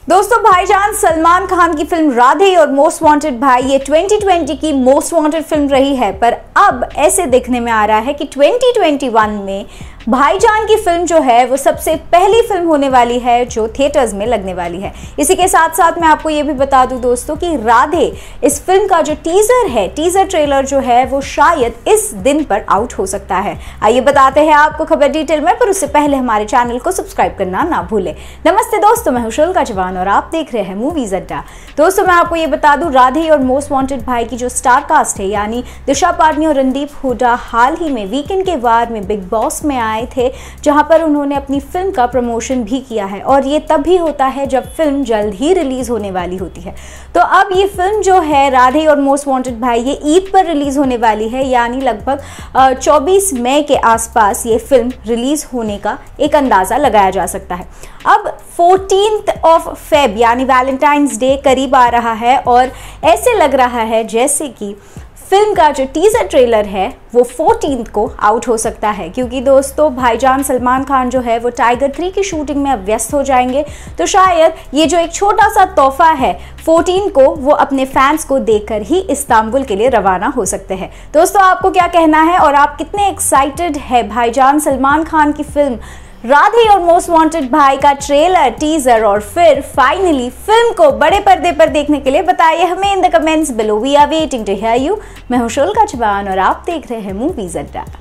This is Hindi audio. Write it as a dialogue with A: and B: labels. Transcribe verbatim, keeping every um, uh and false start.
A: दोस्तों, भाईजान सलमान खान की फिल्म राधे और मोस्ट वांटेड भाई ये ट्वेंटी ट्वेंटी की मोस्ट वांटेड फिल्म रही है, पर अब ऐसे देखने में आ रहा है कि ट्वेंटी ट्वेंटी वन में भाईजान की फिल्म जो है वो सबसे पहली फिल्म होने वाली है जो थिएटर्स में लगने वाली है। इसी के साथ साथ मैं आपको ये भी बता दूं दोस्तों कि राधे इस फिल्म का जो टीजर है, टीजर ट्रेलर जो है वो शायद इस दिन पर आउट हो सकता है। आइए बताते हैं आपको खबर डिटेल में, पर उससे पहले हमारे चैनल को सब्सक्राइब करना ना भूलें। नमस्ते दोस्तों, मैं हूं शुल्का जवान और आप देख रहे हैं मूवीज अड्डा। दोस्तों, मैं आपको ये बता दूं, राधे और मोस्ट वांटेड भाई की जो स्टार कास्ट है यानी दिशा पाटनी और रणदीप हुड्डा हाल ही में वीकेंड के वार में बिग बॉस में आए थे, जहां पर उन्होंने अपनी फिल्म का प्रमोशन भी किया है और ये तब भी होता है जब फिल्म जल्द ही रिलीज होने वाली होती है। तो अब ये फिल्म जो है राधे और मोस्ट वांटेड भाई ये ईद पर रिलीज होने वाली है, यानी लगभग चौबीस मई के आसपास ये फिल्म रिलीज होने का एक अंदाजा लगाया जा सकता है। अब फोर्टीन्थ ऑफ फेब यानी वैलेंटाइंस डे करीब आ रहा है और ऐसे लग रहा है जैसे कि फिल्म का जो टीजर ट्रेलर है वो फोर्टीन्थ को आउट हो सकता है, क्योंकि दोस्तों भाईजान सलमान खान जो है वो टाइगर थ्री की शूटिंग में अब व्यस्त हो जाएंगे। तो शायद ये जो एक छोटा सा तोहफा है फोर्टीन को वो अपने फैंस को देकर ही इस्तांबुल के लिए रवाना हो सकते हैं। दोस्तों, आपको क्या कहना है और आप कितने एक्साइटेड है भाईजान सलमान खान की फिल्म राधे और मोस्ट वांटेड भाई का ट्रेलर, टीजर और फिर फाइनली फिल्म को बड़े पर्दे पर देखने के लिए? बताइए हमें in the comments below. We are waiting to hear you. मैं हूं शुल्का जवान और आप देख रहे हैं मूवीज अड्डा।